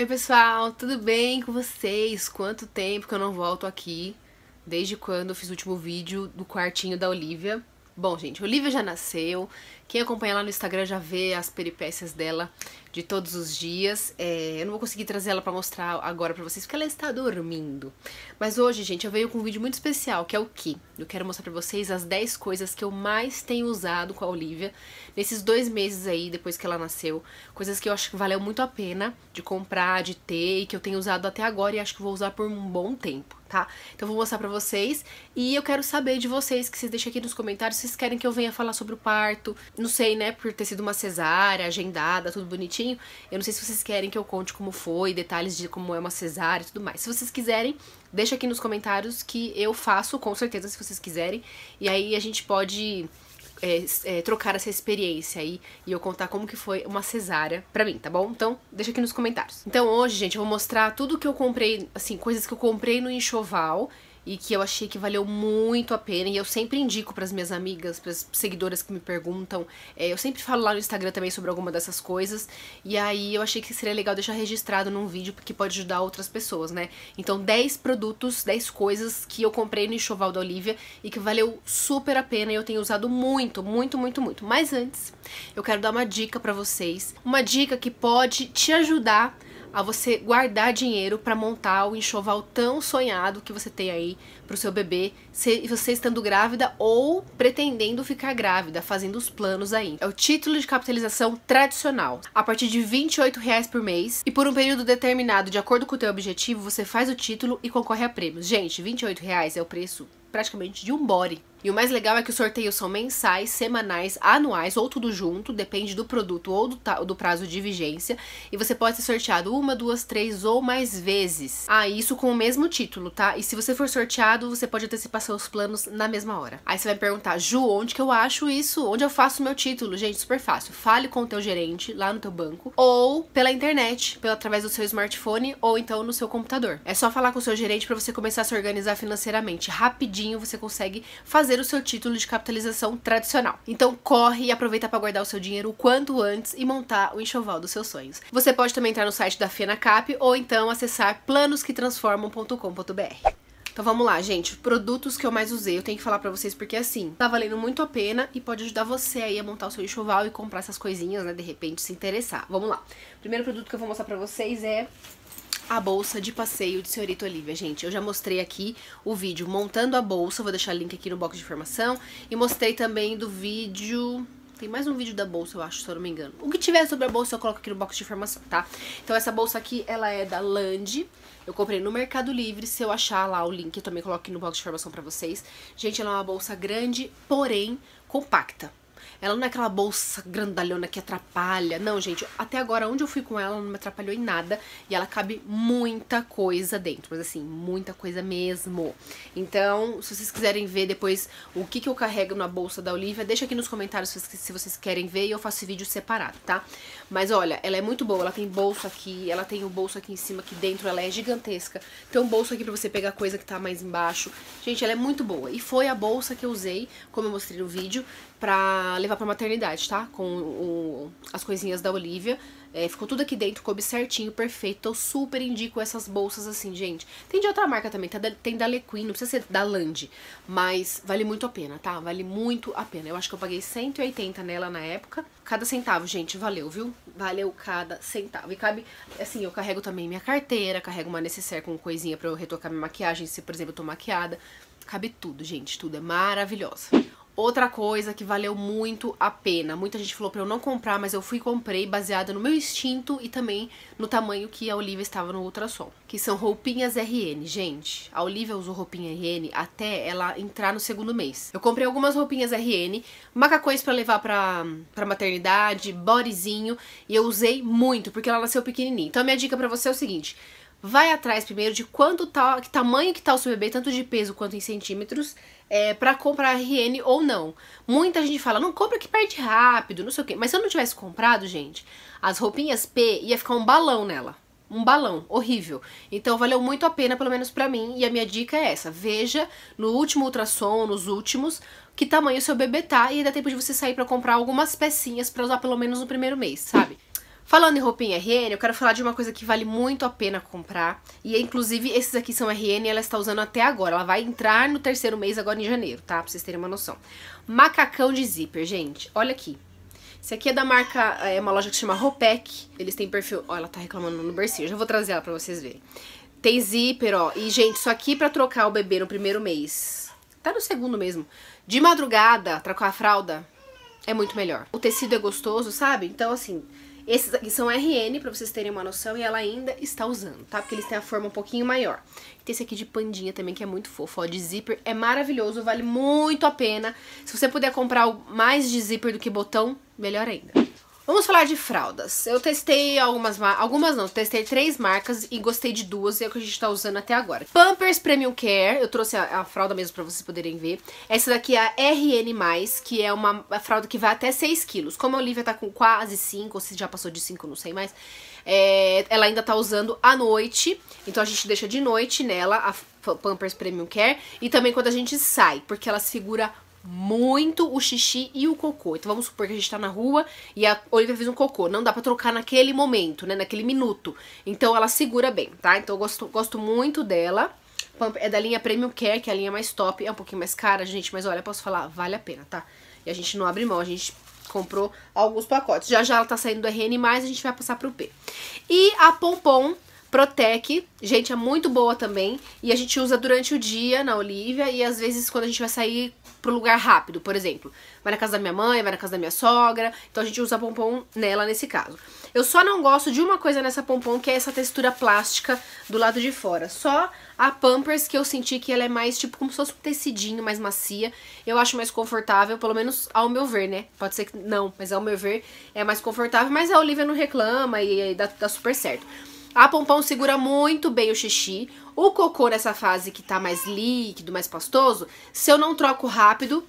Oi pessoal, tudo bem com vocês? Quanto tempo que eu não volto aqui? Desde quando eu fiz o último vídeo do quartinho da Olivia. Bom, gente, a Olivia já nasceu. Quem acompanha lá no Instagram já vê as peripécias dela de todos os dias. Eu não vou conseguir trazer ela pra mostrar agora pra vocês, porque ela está dormindo. Mas hoje, gente, eu venho com um vídeo muito especial, que é o quê? Eu quero mostrar pra vocês as 10 coisas que eu mais tenho usado com a Olivia nesses 2 meses aí, depois que ela nasceu. Coisas que eu acho que valeu muito a pena de comprar, de ter, e que eu tenho usado até agora e acho que vou usar por um bom tempo, tá? Então eu vou mostrar pra vocês e eu quero saber de vocês, que vocês deixem aqui nos comentários se vocês querem que eu venha falar sobre o parto. Não sei, né, por ter sido uma cesárea, agendada, tudo bonitinho. Eu não sei se vocês querem que eu conte como foi, detalhes de como é uma cesárea e tudo mais. Se vocês quiserem, deixa aqui nos comentários que eu faço, com certeza, se vocês quiserem. E aí a gente pode trocar essa experiência aí e eu contar como que foi uma cesárea pra mim, tá bom? Então, deixa aqui nos comentários. Então hoje, gente, eu vou mostrar tudo que eu comprei, assim, coisas que eu comprei no enxoval e que eu achei que valeu muito a pena, e eu sempre indico pras minhas amigas, pras seguidoras que me perguntam, eu sempre falo lá no Instagram também sobre alguma dessas coisas, e aí eu achei que seria legal deixar registrado num vídeo, porque pode ajudar outras pessoas, né? Então 10 produtos, 10 coisas que eu comprei no enxoval da Olivia e que valeu super a pena, e eu tenho usado muito, muito, muito, muito. Mas antes, eu quero dar uma dica pra vocês, uma dica que pode te ajudar a você guardar dinheiro para montar o enxoval tão sonhado que você tem aí pro seu bebê, você estando grávida ou pretendendo ficar grávida, fazendo os planos aí. É o título de capitalização tradicional, a partir de R$28 por mês, e por um período determinado, de acordo com o teu objetivo, você faz o título e concorre a prêmios. Gente, R$28 é o preço praticamente de um body. E o mais legal é que os sorteios são mensais, semanais, anuais ou tudo junto, depende do produto ou do prazo de vigência, e você pode ser sorteado 1, 2, 3 ou mais vezes. Isso com o mesmo título, tá? E se você for sorteado, você pode antecipar seus planos na mesma hora. Aí você vai me perguntar, Ju, onde que eu acho isso? Onde eu faço o meu título? Gente, super fácil. Fale com o teu gerente lá no teu banco, ou pela internet, através do seu smartphone, ou então no seu computador. É só falar com o seu gerente para você começar a se organizar financeiramente. Rapidinho você consegue fazer o seu título de capitalização tradicional. Então corre e aproveita para guardar o seu dinheiro o quanto antes e montar o enxoval dos seus sonhos. Você pode também entrar no site da FenaCap ou então acessar planosquetransformam.com.br. Então vamos lá, gente, produtos que eu mais usei, eu tenho que falar pra vocês porque assim, tá valendo muito a pena e pode ajudar você aí a montar o seu enxoval e comprar essas coisinhas, né, de repente se interessar. Vamos lá. O primeiro produto que eu vou mostrar pra vocês é a bolsa de passeio de Senhorita Olivia. Gente, eu já mostrei aqui o vídeo montando a bolsa, vou deixar o link aqui no box de informação, e mostrei também do vídeo... Tem mais um vídeo da bolsa, eu acho, se eu não me engano. O que tiver sobre a bolsa eu coloco aqui no box de informação, tá? Então essa bolsa aqui, ela é da Land. Eu comprei no Mercado Livre, se eu achar lá o link eu também coloco aqui no box de informação pra vocês. Gente, ela é uma bolsa grande, porém compacta. Ela não é aquela bolsa grandalhona que atrapalha. Não, gente, até agora onde eu fui com ela não me atrapalhou em nada. E ela cabe muita coisa dentro, mas assim, muita coisa mesmo. Então, se vocês quiserem ver depois o que eu carrego na bolsa da Olivia, deixa aqui nos comentários se vocês querem ver, e eu faço vídeo separado, tá? Mas olha, ela é muito boa, ela tem bolso aqui, ela tem o bolso aqui em cima, aqui dentro ela é gigantesca. Tem um bolso aqui pra você pegar coisa que tá mais embaixo. Gente, ela é muito boa. E foi a bolsa que eu usei, como eu mostrei no vídeo, pra levar pra maternidade, tá? Com as coisinhas da Olivia. Ficou tudo aqui dentro, coube certinho, perfeito. Eu super indico essas bolsas assim, gente. Tem de outra marca também, tem da Lequin, não precisa ser da Land. Mas vale muito a pena, tá? Vale muito a pena. Eu acho que eu paguei 180 nela na época. Cada centavo, gente, valeu, viu? Valeu cada centavo. E cabe, assim, eu carrego também minha carteira, carrego uma necessaire com coisinha pra eu retocar minha maquiagem, se, por exemplo, eu tô maquiada. Cabe tudo, gente, tudo. É maravilhosa. Outra coisa que valeu muito a pena, muita gente falou pra eu não comprar, mas eu fui e comprei baseada no meu instinto e também no tamanho que a Olivia estava no ultrassom, que são roupinhas RN, gente. A Olivia usou roupinha RN até ela entrar no 2º mês. Eu comprei algumas roupinhas RN, macacões pra levar pra maternidade, bodyzinho, e eu usei muito, porque ela nasceu pequenininha. Então a minha dica pra você é o seguinte: vai atrás primeiro de que tamanho que tá o seu bebê, tanto de peso quanto em centímetros, pra comprar RN ou não. Muita gente fala, não, compra que perde rápido, não sei o quê. Mas se eu não tivesse comprado, gente, as roupinhas P ia ficar um balão nela. Um balão, horrível. Então valeu muito a pena, pelo menos pra mim, e a minha dica é essa: veja no último ultrassom, nos últimos, que tamanho o seu bebê tá, e dá tempo de você sair pra comprar algumas pecinhas pra usar pelo menos no 1º mês, sabe? Falando em roupinha RN, eu quero falar de uma coisa que vale muito a pena comprar. E inclusive esses aqui são RN e ela está usando até agora. Ela vai entrar no 3º mês agora em janeiro, tá? Pra vocês terem uma noção. Macacão de zíper, gente. Olha aqui. Esse aqui é da marca, é uma loja que se chama Ropec. Eles têm perfil... Ó, ela tá reclamando no bercinho. Eu já vou trazer ela pra vocês verem. Tem zíper, ó. E, gente, isso aqui pra trocar o bebê no 1º mês. Tá no 2º mesmo. De madrugada, trocar a fralda, é muito melhor. O tecido é gostoso, sabe? Então, assim... Esses aqui são RN, pra vocês terem uma noção, e ela ainda está usando, tá? Porque eles têm a forma um pouquinho maior. Tem esse aqui de pandinha também, que é muito fofo, ó, de zíper. É maravilhoso, vale muito a pena. Se você puder comprar mais de zíper do que botão, melhor ainda. Vamos falar de fraldas. Eu testei testei 3 marcas e gostei de 2, e é o que a gente tá usando até agora. Pampers Premium Care, eu trouxe a fralda mesmo pra vocês poderem ver. Essa daqui é a RN+, que é uma fralda que vai até 6 quilos. Como a Olivia tá com quase 5, ou se já passou de 5, não sei mais, ela ainda tá usando à noite, então a gente deixa de noite nela, a Pampers Premium Care, e também quando a gente sai, porque ela segura muito o xixi e o cocô. Então vamos supor que a gente tá na rua e a Olivia fez um cocô. Não dá pra trocar naquele momento, né? Naquele minuto. Então ela segura bem, tá? Então eu gosto muito dela. É da linha Premium Care, que é a linha mais top. É um pouquinho mais cara, gente, mas olha, posso falar, vale a pena, tá? E a gente não abre mão, a gente comprou alguns pacotes. Já já ela tá saindo do RN+, a gente vai passar pro P. E a Pompom Protec, gente, é muito boa também. E a gente usa durante o dia na Olivia e às vezes quando a gente vai sair pro lugar rápido, por exemplo. Vai na casa da minha mãe, vai na casa da minha sogra. Então a gente usa pompom nela nesse caso. Eu só não gosto de uma coisa nessa pompom, que é essa textura plástica do lado de fora. Só a Pampers que eu senti que ela é mais tipo como se fosse um tecidinho, mais macia. Eu acho mais confortável, pelo menos ao meu ver, né? Pode ser que não, mas ao meu ver é mais confortável. Mas a Olivia não reclama e dá super certo. A pompom segura muito bem o xixi. O cocô nessa fase que tá mais líquido, mais pastoso, se eu não troco rápido,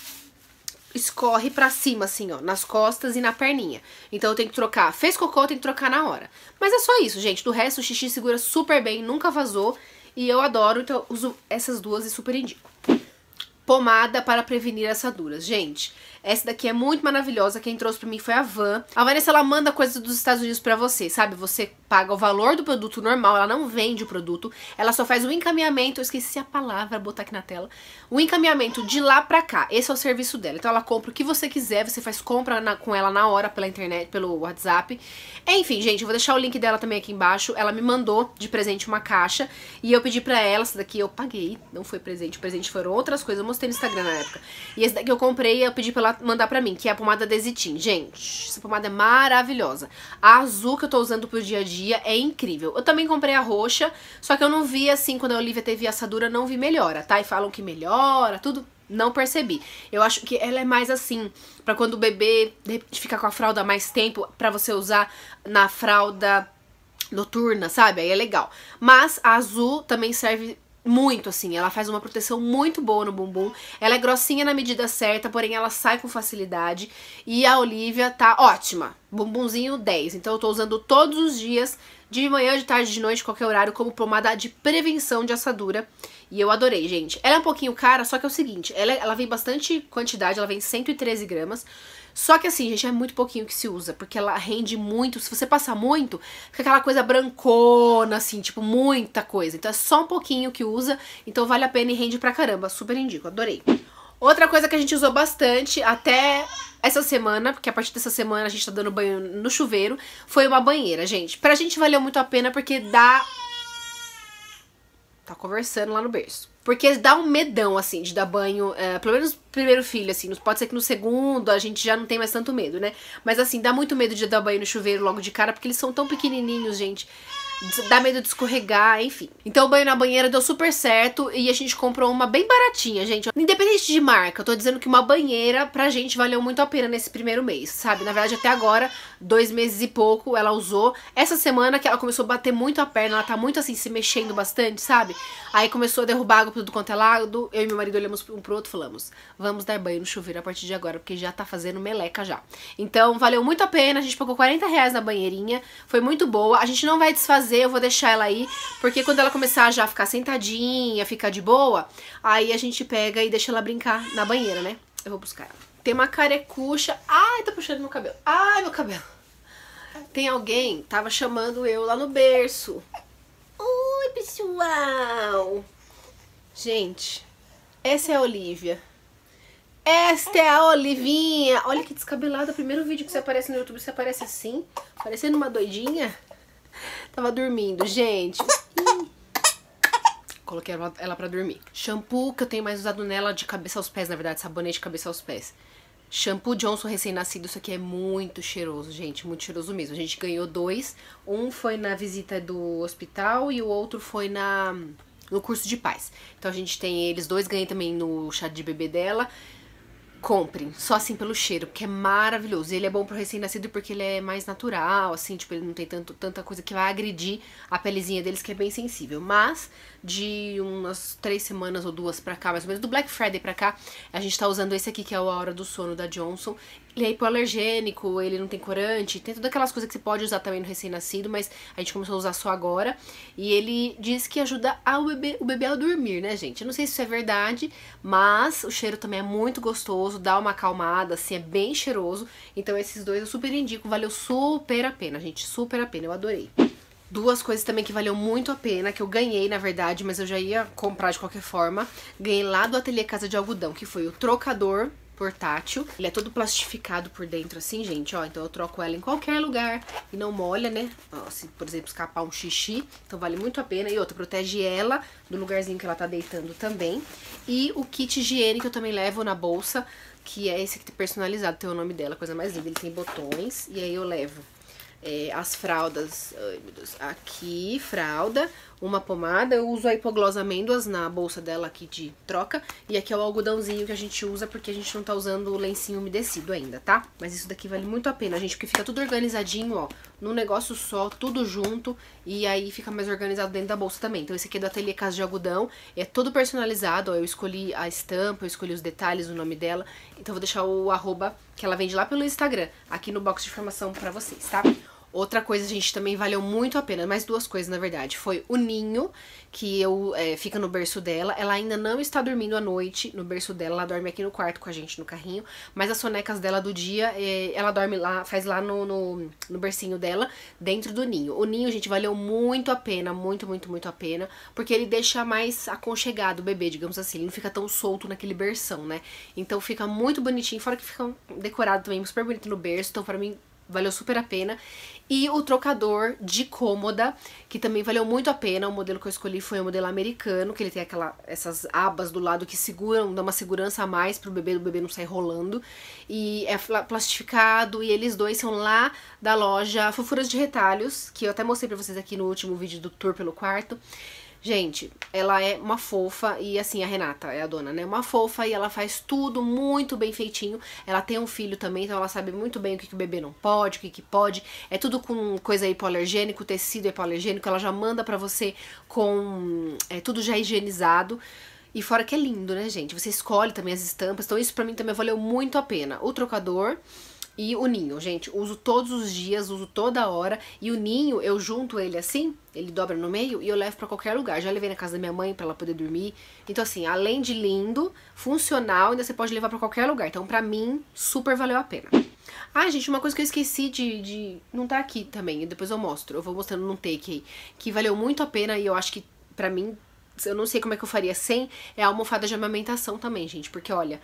escorre pra cima, assim, ó, nas costas e na perninha. Então eu tenho que trocar. Fez cocô, eu tenho que trocar na hora. Mas é só isso, gente. Do resto, o xixi segura super bem, nunca vazou. E eu adoro, então eu uso essas duas e super indico. Pomada para prevenir assaduras. Gente, essa daqui é muito maravilhosa. Quem trouxe pra mim foi a Van. A Vanessa, ela manda coisas dos Estados Unidos pra você, sabe? Você paga o valor do produto normal, ela não vende o produto. Ela só faz o encaminhamento, eu esqueci a palavra, vou botar aqui na tela. O encaminhamento de lá pra cá. Esse é o serviço dela. Então ela compra o que você quiser, você faz compra com ela na hora, pela internet, pelo WhatsApp. Enfim, gente, eu vou deixar o link dela também aqui embaixo. Ela me mandou de presente uma caixa e eu pedi pra ela, essa daqui eu paguei, não foi presente. O presente foram outras coisas, eu mostrei no Instagram na época. E esse daqui eu comprei e eu pedi pra ela mandar pra mim, que é a pomada Desitin. Gente, essa pomada é maravilhosa. A azul que eu tô usando pro dia a dia é incrível. Eu também comprei a roxa, só que eu não vi assim, quando a Olivia teve assadura, não vi melhora, tá? E falam que melhora, tudo, não percebi. Eu acho que ela é mais assim, pra quando o bebê de repente fica com a fralda mais tempo, pra você usar na fralda noturna, sabe? Aí é legal. Mas a azul também serve muito, assim, ela faz uma proteção muito boa no bumbum. Ela é grossinha na medida certa, porém ela sai com facilidade. E a Olivia tá ótima, bumbumzinho 10. Então eu tô usando todos os dias, de manhã, de tarde, de noite, qualquer horário, como pomada de prevenção de assadura. E eu adorei, gente. Ela é um pouquinho cara, só que é o seguinte, ela vem bastante quantidade, ela vem 113 gramas. Só que assim, gente, é muito pouquinho que se usa, porque ela rende muito. Se você passar muito, fica aquela coisa brancona, assim, tipo, muita coisa. Então é só um pouquinho que usa, então vale a pena e rende pra caramba. Super indico, adorei. Outra coisa que a gente usou bastante até essa semana, porque a partir dessa semana a gente tá dando banho no chuveiro, foi uma banheira, gente. Pra gente valeu muito a pena porque dá... Tá conversando lá no berço. Porque dá um medão, assim, de dar banho, pelo menos no primeiro filho, assim, pode ser que no segundo a gente já não tem mais tanto medo, né? Mas assim, dá muito medo de dar banho no chuveiro logo de cara, porque eles são tão pequenininhos, gente. Dá medo de escorregar, enfim. Então o banho na banheira deu super certo e a gente comprou uma bem baratinha, gente. Independente de marca, eu tô dizendo que uma banheira pra gente valeu muito a pena nesse primeiro mês, sabe? Na verdade, até agora, 2 meses e pouco ela usou. Essa semana que ela começou a bater muito a perna, ela tá muito assim, se mexendo bastante, sabe? Aí começou a derrubar água tudo quanto é lado. Eu e meu marido olhamos um pro outro e falamos, vamos dar banho no chuveiro a partir de agora, porque já tá fazendo meleca já. Então valeu muito a pena, a gente pagou R$40 na banheirinha, foi muito boa. A gente não vai desfazer, eu vou deixar ela aí, porque quando ela começar já a ficar sentadinha, ficar de boa, aí a gente pega e deixa ela brincar na banheira, né? Eu vou buscar ela. Tem uma carecucha. Ai, tá puxando meu cabelo. Ai, meu cabelo. Tem alguém que tava chamando eu lá no berço. Oi, pessoal! Gente, essa é a Olivia. Esta é a Olivinha. Olha que descabelada. O primeiro vídeo que você aparece no YouTube, você aparece assim, parecendo uma doidinha. Tava dormindo, gente. Coloquei ela pra dormir. Shampoo que eu tenho mais usado nela de cabeça aos pés, na verdade, sabonete de cabeça aos pés. Shampoo Johnson recém-nascido, isso aqui é muito cheiroso, gente, muito cheiroso mesmo. A gente ganhou 2, um foi na visita do hospital e o outro foi no curso de paz. Então a gente tem eles dois, ganhei também no chá de bebê dela. Comprem, só assim pelo cheiro, porque é maravilhoso. E ele é bom pro recém-nascido porque ele é mais natural, assim, tipo, ele não tem tanta coisa que vai agredir a pelezinha deles, que é bem sensível. Mas, de umas 3 semanas ou 2 pra cá, mais ou menos, do Black Friday pra cá, a gente tá usando esse aqui, que é o A Hora do Sono da Johnson. Ele é hipoalergênico, ele não tem corante, tem todas aquelas coisas que você pode usar também no recém-nascido, mas a gente começou a usar só agora. E ele diz que ajuda o bebê a dormir, né, gente? Eu não sei se isso é verdade, mas o cheiro também é muito gostoso, dá uma acalmada, assim, é bem cheiroso. Então esses dois eu super indico, valeu super a pena, gente, super a pena, eu adorei. Duas coisas também que valeu muito a pena, que eu ganhei, na verdade, mas eu já ia comprar de qualquer forma. Ganhei lá do Ateliê Casa de Algodão, que foi o trocador portátil. Ele é todo plastificado por dentro assim, gente, ó. Então eu troco ela em qualquer lugar e não molha, né? Ó, se, por exemplo, escapar um xixi, então vale muito a pena. E outra, protege ela do lugarzinho que ela tá deitando também. E o kit higiene que eu também levo na bolsa, que é esse aqui personalizado, tem o nome dela, coisa mais linda. Ele tem botões e aí eu levo as fraldas, ai meu Deus, aqui, fralda, uma pomada, eu uso a hipoglós amêndoas na bolsa dela aqui de troca, e aqui é o algodãozinho que a gente usa porque a gente não tá usando o lencinho umedecido ainda, tá? Mas isso daqui vale muito a pena, gente, porque fica tudo organizadinho, ó, num negócio só, tudo junto, e aí fica mais organizado dentro da bolsa também. Então esse aqui é do Ateliê Casa de Algodão, é todo personalizado, ó, eu escolhi a estampa, eu escolhi os detalhes, o nome dela, então eu vou deixar o arroba que ela vende lá pelo Instagram, aqui no box de informação pra vocês, tá? Outra coisa, gente, também valeu muito a pena, mais 2 coisas, na verdade, foi o ninho, que fica no berço dela. Ela ainda não está dormindo à noite no berço dela, ela dorme aqui no quarto com a gente, no carrinho, mas as sonecas dela do dia, ela dorme lá, faz lá no bercinho dela, dentro do ninho. O ninho, gente, valeu muito a pena, muito, muito, muito a pena, porque ele deixa mais aconchegado o bebê, digamos assim, ele não fica tão solto naquele berção, né? Então fica muito bonitinho, fora que fica decorado também, super bonito no berço, então pra mim valeu super a pena. E o trocador de cômoda, que também valeu muito a pena. O modelo que eu escolhi foi o modelo americano, que ele tem essas abas do lado que seguram, dá uma segurança a mais pro bebê, o bebê não sair rolando. E é plastificado, e eles dois são lá da loja Fofuras de Retalhos, que eu até mostrei pra vocês aqui no último vídeo do tour pelo quarto. Gente, ela é uma fofa e assim, a Renata é a dona, né? Uma fofa e ela faz tudo muito bem feitinho. Ela tem um filho também, então ela sabe muito bem o que o bebê não pode, o que pode. É tudo com coisa hipoalergênico, tecido hipoalergênico. Ela já manda pra você com tudo já higienizado. E fora que é lindo, né, gente? Você escolhe também as estampas. Então isso pra mim também valeu muito a pena. O trocador e o ninho, gente, uso todos os dias, uso toda hora. E o ninho, eu junto ele assim, ele dobra no meio e eu levo pra qualquer lugar. Já levei na casa da minha mãe pra ela poder dormir. Então assim, além de lindo, funcional, ainda você pode levar pra qualquer lugar. Então pra mim, super valeu a pena. Ah, gente, uma coisa que eu esqueci de não tá aqui também, depois eu mostro. Eu vou mostrando num take aí, que valeu muito a pena e eu acho que pra mim, eu não sei como é que eu faria sem, é a almofada de amamentação também, gente. Porque olha,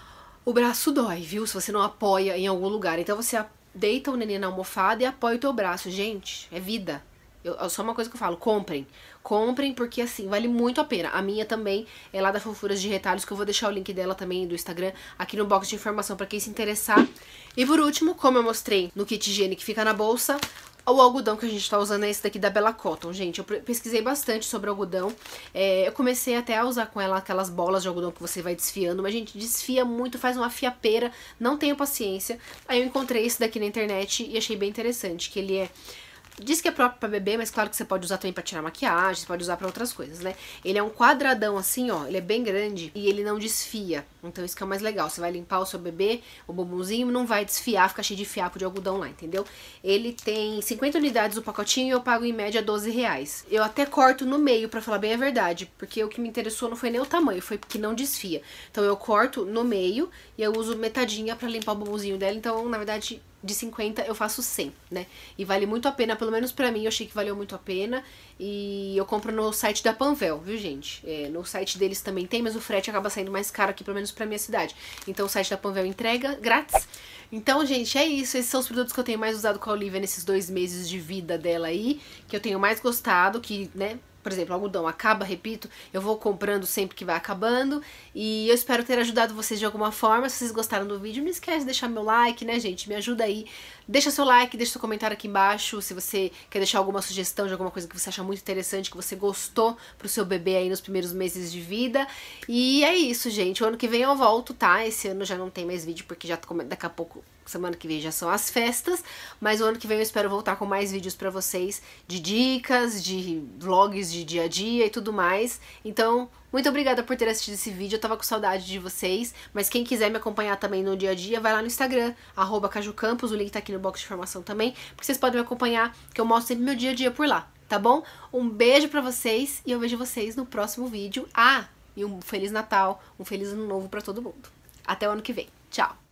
o braço dói, viu? Se você não apoia em algum lugar. Então você deita o neném na almofada e apoia o teu braço. Gente, é vida. Só uma coisa que eu falo, comprem. Comprem porque assim, vale muito a pena. A minha também é lá da Fofuras de Retalhos, que eu vou deixar o link dela também do Instagram aqui no box de informação pra quem se interessar. E por último, como eu mostrei no kit higiene que fica na bolsa, o algodão que a gente tá usando é esse daqui da Bella Cotton, gente. Eu pesquisei bastante sobre algodão. Eu comecei até a usar com ela aquelas bolas de algodão que você vai desfiando, mas, gente, desfia muito, faz uma fiapeira, não tenho paciência. Aí eu encontrei esse daqui na internet e achei bem interessante, que ele diz que é próprio pra bebê, mas claro que você pode usar também pra tirar maquiagem, você pode usar pra outras coisas, né? Ele é um quadradão assim, ó, ele é bem grande e ele não desfia. Então isso que é o mais legal, você vai limpar o seu bebê, o bumbumzinho, não vai desfiar, fica cheio de fiapo de algodão lá, entendeu? Ele tem 50 unidades o pacotinho e eu pago em média R$12. Eu até corto no meio, pra falar bem a verdade, porque o que me interessou não foi nem o tamanho, foi porque não desfia. Então eu corto no meio e eu uso metadinha pra limpar o bumbumzinho dela, então na verdade de 50 eu faço 100, né? E vale muito a pena, pelo menos pra mim, eu achei que valeu muito a pena. E eu compro no site da Panvel, viu, gente? No site deles também tem, mas o frete acaba saindo mais caro aqui, pelo menos pra minha cidade. Então o site da Panvel entrega grátis. Então, gente, é isso. Esses são os produtos que eu tenho mais usado com a Olivia nesses 2 meses de vida dela aí, que eu tenho mais gostado, que, né... Por exemplo, o algodão acaba, repito, eu vou comprando sempre que vai acabando. E eu espero ter ajudado vocês de alguma forma. Se vocês gostaram do vídeo, não esquece de deixar meu like, né, gente? Me ajuda aí. Deixa seu like, deixa seu comentário aqui embaixo. Se você quer deixar alguma sugestão de alguma coisa que você acha muito interessante, que você gostou pro seu bebê aí nos primeiros meses de vida. E é isso, gente. O ano que vem eu volto, tá? Esse ano já não tem mais vídeo, porque já daqui a pouco... Semana que vem já são as festas, mas o ano que vem eu espero voltar com mais vídeos pra vocês de dicas, de vlogs de dia a dia e tudo mais. Então, muito obrigada por ter assistido esse vídeo, eu tava com saudade de vocês, mas quem quiser me acompanhar também no dia a dia, vai lá no Instagram, @cajucampos, o link tá aqui no box de informação também, porque vocês podem me acompanhar, que eu mostro sempre meu dia a dia por lá, tá bom? Um beijo pra vocês e eu vejo vocês no próximo vídeo. Ah, e um Feliz Natal, um Feliz Ano Novo pra todo mundo. Até o ano que vem. Tchau!